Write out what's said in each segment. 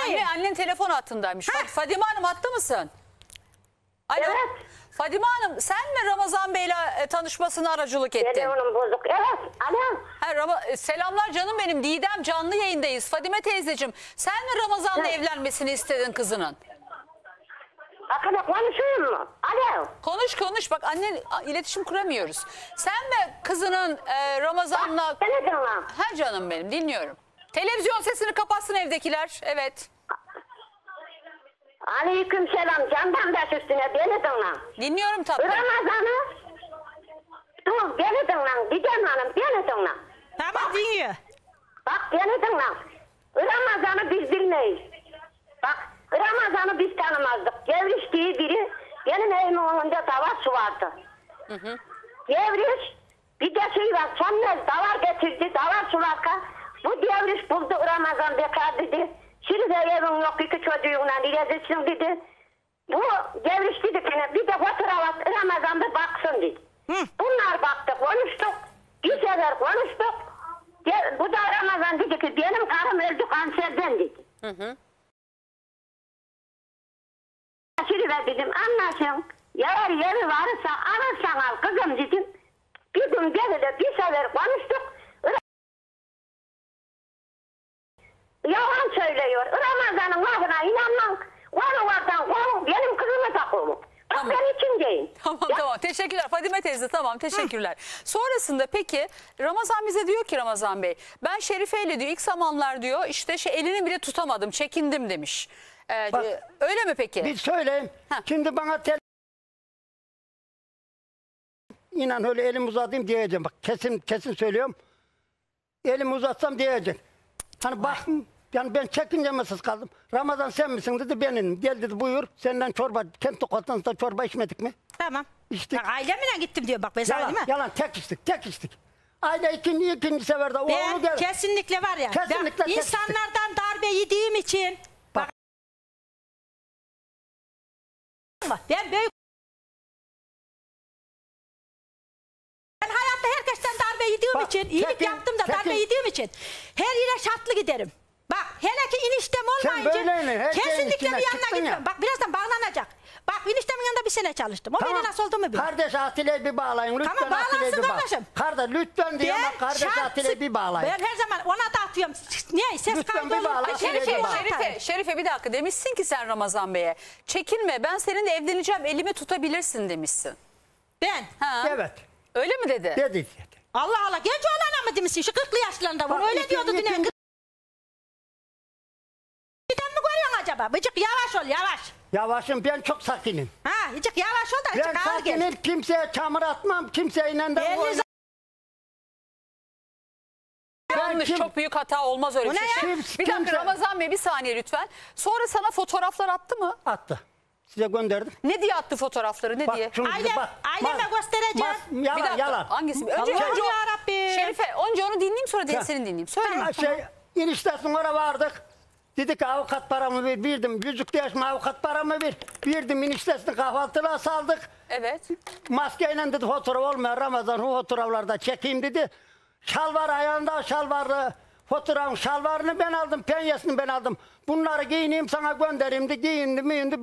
Anne, annen telefon hattındaymış. Fadime Hanım hatta mısın? Alo. Evet. Fadime Hanım sen mi Ramazan Bey'le tanışmasına aracılık ettin? Telefonum bozuk. Evet. Alo. Selamlar canım benim. Didem canlı yayındayız. Fadime teyzeciğim sen mi Ramazan'la evlenmesini istedin kızının? Bakın konuşuyor mu? Alo. Konuş bak annen iletişim kuramıyoruz. Sen mi kızının Ramazan'la... Beni dinle. Ha canım benim dinliyorum. Televizyon sesini kapatsın evdekiler. Evet. Aleyküm selam. Candan baş üstüne beni dinle. Dinliyorum tatlım. Ramazan'ı. Dur beni dinle. Didem Hanım beni dinle. Tamam dinliyor. Bak beni dinle. Ramazan'ı biz bilmeyiz. Bak Ramazan'ı biz tanımazdık. Gevriş diye biri benim evimin önünde davar su vardı. Gevriş bir de şey var. Sonra davar getirdi. Davar sularka bu Gevriş buldu Ramazan bekar dedi. Şimdi evim yok iki çocuğunla ilezesin dedi. Bu Gevriş dedi ki bir de fotoğraf at Ramazan'da baksın dedi. Bunlar baktı konuştuk. Bir sefer konuştuk. Bu da Ramazan dedi ki benim karım öldü kanserden dedi. Şimdi ben dedim anlaşın. Eğer yeri varsa alırsan al kızım dedim. Bir gün geldi bir sefer konuştuk. Yalan söylüyor. Ramazan'ın lafına inanmam. Konu vardan konu benim kızımı takıyor. Bak Tamam. ben içindeyim. Tamam teşekkürler Fadime teyze tamam teşekkürler. Sonrasında peki Ramazan bize diyor ki Ramazan Bey ben Şerife ile diyor ilk zamanlar diyor işte elini bile tutamadım çekindim demiş. Bak, öyle mi peki? Bir söyleyeyim. Şimdi bana inan öyle elimi uzatayım diyeceğim. Bak kesin söylüyorum. Elimi uzatsam diyecek. Hani bak yani ben çekincemesiz kaldım. Ramazan sen misin dedi benim. Gel dedi buyur senden çorba kent lokantasında çorba içmedik mi? Tamam. İçtik. Bak ailemle gittim diyor bak mesela Yalan, değil mi? yalan tek içtik. Ayda ikinci seferde oğlu Ben geldi. kesinlikle var ya. Kesinlikle Ben insanlardan darbe yediğim için bak. Ben büyük ben hayatta herkesten darbe yediğim Bak, için, iyilik yaptım da darbe yediğim için her yere şartlı giderim. Bak hele ki eniştem olmayınca kesinlikle bir yanına gitmem. Ya. Bak birazdan bağlanacak. Bak eniştemin yanında bir sene çalıştım. O beni nasıl olduğumu bilir. Kardeş Atile'yi bir bağlayın. Lütfen Tamam, bağlansın Atile'yi bir bağlayın. kardeşim. Kardeş lütfen diyor ama kardeş Atile'yi bir bağlayın. Ben her zaman ona da atıyorum. Niye? Ses Lütfen kaydı bir bağla, olur. Şerife bir dakika demişsin ki sen Ramazan Bey'e çekinme ben seninle evleneceğim elimi tutabilirsin demişsin. Ben. Ha. Evet. Öyle mi dedi? Dedi. Allah Allah genç oğlana mı demişsin? Şu 40'lı yaşlarında var. Bak, Öyle diyordu dün. Neden mi görüyorsun acaba? Bıcık yavaş ol yavaş. Yavaşım ben çok sakinim. Ha, bıcık yavaş ol da Ben bıcık ağır gel. sakinim kimseye çamur atmam kimseyle de Belli Yanlış çok büyük hata olmaz öyle O bir ne şey. ya? Bir dakika Ramazan Bey bir saniye lütfen. Sonra sana fotoğraflar attı mı? attı. Size gönderdim. Ne diye attı fotoğrafları ne diye? Aileme göstereceğim. Yalan Bir dakika, yalan. hangisi? Önce Allah'ım yarabbim. Şerife önce onu dinleyeyim sonra seni dinleyeyim. Söyle. İniştesin oraya vardık. Dedi ki avukat paramı verdim. Yüzükte yaşma avukat paramı verdim. İniştesini kahvaltılığa saldık. Evet. Maskeyle dedi fotoğraf olmuyor. Ramazan o fotoğraflarda çekeyim dedi. Şalvar ayağında şalvarı. Fotoğrafın şalvarını ben aldım. Penyesini ben aldım. Bunları giyineyim sana göndereyim de giyindi.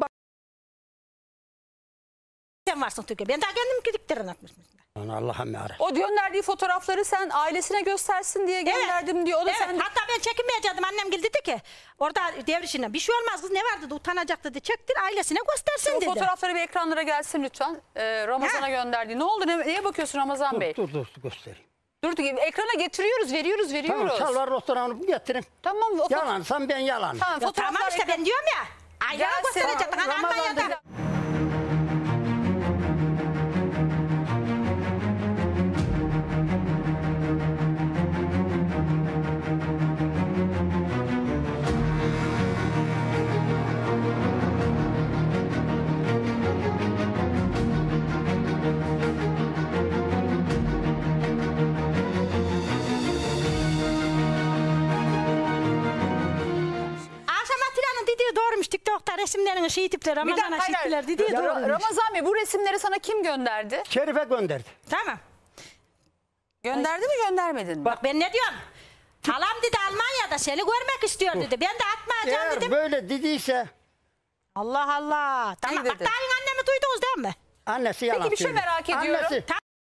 Sen varsın Türkiye. Ben daha kendim gidiklerini atmışım. Allah'ım yarabbim. O gönderdiği fotoğrafları sen ailesine göstersin diye gönderdim diyor. O da Evet. sen Hatta ben çekinmeyecektim. Annem dedi ki orada devrişinden bir şey olmaz kız ne vardı da utanacak dedi. Çektir ailesine göstersin o dedi. fotoğrafları bir ekranlara gelsin lütfen. Ramazan'a gönderdiği. Ne oldu? Neye bakıyorsun Ramazan Bey? Dur göstereyim. Dur ekrana getiriyoruz, veriyoruz. Tamam şalvar fotoğrafını getirin. Tamam. Yalansam ben yalan. Tamam, Tamam işte ben diyorum ya. Aileme Gelsin. gösterecektim. Hani Almanya'da. TikTok'ta resimlerini tipler, Ramazan'a tipler dediği doğru. Ramazan Bey bu resimleri sana kim gönderdi? Şerife gönderdi. Tamam. Gönderdi mi göndermedin mi? Bak ben ne diyorum? Halam dedi Almanya'da seni görmek istiyor dedi. Ben de atmayacağım Eğer dedim. böyle dediyse Allah Allah. Tamam bak dedi? dayın annemi duydunuz değil mi? annesi yalan Peki bir şey söylüyor. merak ediyorum. Annesi,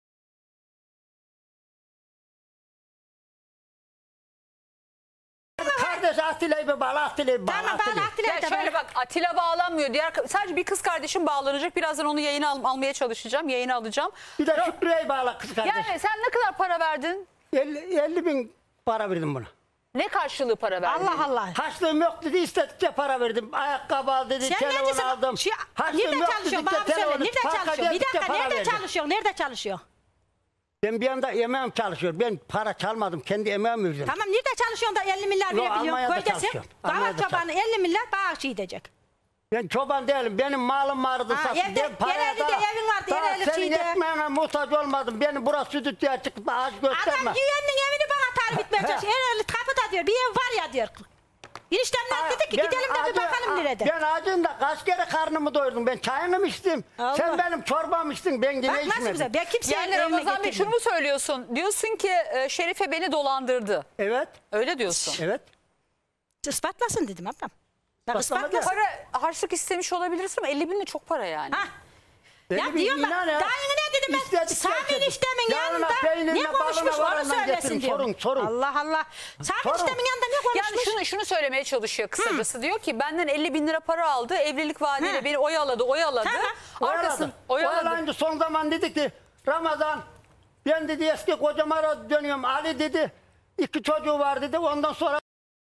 kardeş Atilla'yı bir bağla, Atilla'yı bir bağla. Tamam Atilla'yı. bana Atilla Ya da şöyle bak, Atilla bağlanmıyor. Sadece bir kız kardeşim bağlanacak. Birazdan onu yayına almaya çalışacağım. Yayına alacağım. Bir de Şükrü'ye bağla kız kardeş. Yani sen ne kadar para verdin? 50 bin para verdim buna. Ne karşılığı para verdin? Allah Allah. Harçlığım yok dedi, istedikçe para verdim. Ayakkabı al dedi, Sen telefon neredesin? aldım. Harçlığım Nerede yok çalışıyorsun? dedikçe Bana bir söyle. telefonu, Nerede parka çalışıyorsun? Bir geldikçe dakika para nerede verdim. çalışıyorsun? Nerede çalışıyorsun? Ben bir anda emeğim çalışıyor. Ben para çalmadım, kendi emeğimi verdim. Tamam nerede çalışıyorsun da 50 milyar Yok, verebiliyorsun? Almanya'da Köydesin. çalışıyorum. Davat Almanya'da çobanı 50 milyar bağış edecek. Ben çoban değilim, benim malım vardı. Ha, sattım. evde, Ben paraya yerelde daha- evin vardı, daha yerelde senin şeyde. ekmeğine muhtaç olmadım. Beni burası sütütüye çıkıp ağaç gösterme. Adam güvenliğin evini bana tarif etmeye çalışıyor. Herhalde kapıda diyor bir ev var ya diyor. Eniştemler dedi ki Ben gidelim de bir bakalım nerede. Ben acında kaç kere karnımı doyurdum. Ben çayını mı içtim? Allah. Sen benim çorbamı içtin, ben yine Bak nasıl içmedim. güzel. Ben kimseye Yani evime Ramazan Bey şunu getirmiyorum. mu söylüyorsun? Diyorsun ki Şerife beni dolandırdı. Evet, Öyle diyorsun. evet. Ispatlasın dedim ablam. Bak Ispatla. ispatlasın. Para harçlık istemiş olabilirsin ama 50 bin de çok para yani. Ha. Beni Ya bir diyorum bak, inan ya. dayını ne dedim ben? İstedikçe Sami getir. eniştemin Yanına yanında peynirine, ne konuşmuş balına, onu varandan söylesin getirin. diyorum. Sorun. Allah Allah. Sami Sorun. eniştemin yanında ne Yani konuşmuş? şunu söylemeye çalışıyor kısacası. Diyor ki benden 50 bin lira para aldı. Evlilik vaadiyle Ha. beni oyaladı. Tamam. Arkasın oyaladı. Oyalayınca son zaman dedi ki Ramazan, ben dedi eski kocama dönüyorum. Ali dedi 2 çocuğu var dedi. Ondan sonra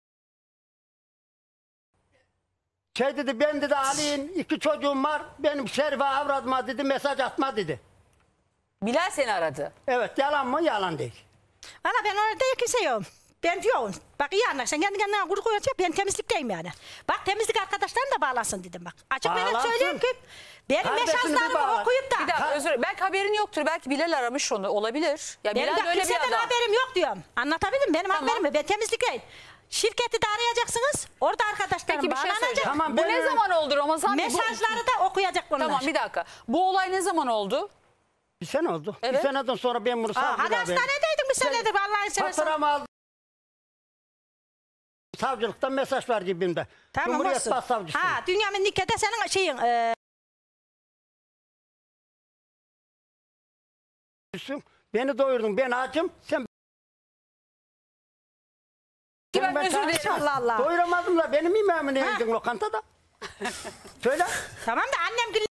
dedi ben dedi Ali'nin 2 çocuğum var. Benim Şerife avradıma dedi mesaj atma dedi. Bilal seni aradı. Evet, yalan mı? Yalan değil. Valla ben orada kimse yok. Ben diyorum. Bak iyi anlar. Sen kendi kendine kuru koyuyorsun. Ben temizlikteyim yani. Bak temizlik arkadaşlarını da bağlasın dedim bak. Açık ben Bağlansın. söyleyeyim ki benim Kardeşini bir mesajlarımı bağla. okuyup da. Bir dakika özür dilerim. Belki haberin yoktur. Belki Bilal aramış onu. Olabilir. Ya Benim Bilal de böyle bir kimseden adam. haberim yok diyorum. Anlatabildim mi? Benim Tamam. haberim yok. Ben temizlikteyim. Şirketi de arayacaksınız. Orada arkadaşlarım Peki bir şey bağlanacak. söyleyeceğim. Tamam, Bu ben- ne zaman oldu Ramazan Bey? Mesajları da okuyacak bunlar. Tamam bir dakika. Bu olay ne zaman oldu? Bir sene oldu. Evet. Bir seneden sonra ben bunu savcılığa Hadi verdim. hastanedeydim bir senedir vallahi seversen. Faturamı aldım. Savcılıktan mesaj var cebimde. Tamam Cumhuriyet olsun. Başsavcısı. Ha Dünyamin Nikke'de senin şeyin. Beni doyurdun, ben acım. Sen Ki ben Ben özür sana- dilerim. Allah Allah. doyuramadım da benim yemeğimi ne yedin lokantada? Söyle. Tamam da annem gün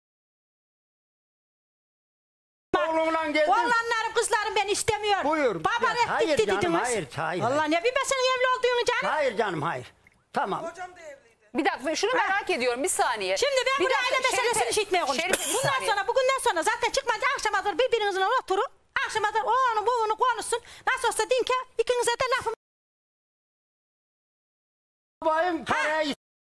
Oğlumla geldin. oğlanlarım kızlarım ben istemiyor. Buyur. Baba Ya, ne hayır gitti canım, dediniz. hayır. Allah ne bileyim ben senin evli olduğunu canım. Hayır canım, hayır. Tamam. Bir dakika şunu merak ediyorum bir saniye. Şimdi ben Bir bu aile dakika, meselesini Şerife- işitmeye konuştum. Şerife, bir Bundan saniye. sonra bugünden sonra zaten çıkmaca akşamadır birbirinizle oturun. Akşamadır o onu bu onu konuşsun. Nasıl olsa din ki ikinize de lafım. Babayın paraya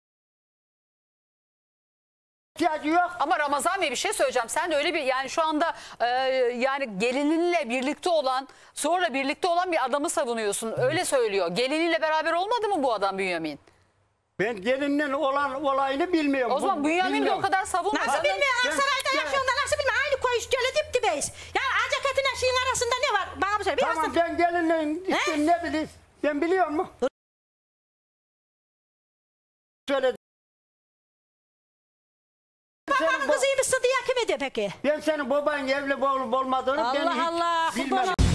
ihtiyacı yok. Ama Ramazan Bey bir şey söyleyeceğim. Sen de öyle bir yani şu anda yani gelininle birlikte olan sonra birlikte olan bir adamı savunuyorsun. Öyle söylüyor. Geliniyle beraber olmadı mı bu adam Bünyamin? Ben gelinin olan olayını bilmiyorum. O zaman Bünyamin de o bilmiyorum. kadar savunmadı. Nasıl bilmiyor? ben- Aksaray'da ben- yaşıyorsun da nasıl bilmiyor? Aynı koyu şöyle dip dibeyiz. Ya acak etine şeyin arasında ne var? Bana bir söyle. Bir Tamam, hasta- ben gelinin işte He? ne bileyim. Ben biliyor mu? Söyle. Babanın kızıymışsın diye kim ediyor peki? Ben senin babanın evli olup olmadığını Allah ben hiç Allah, bilmem. kurban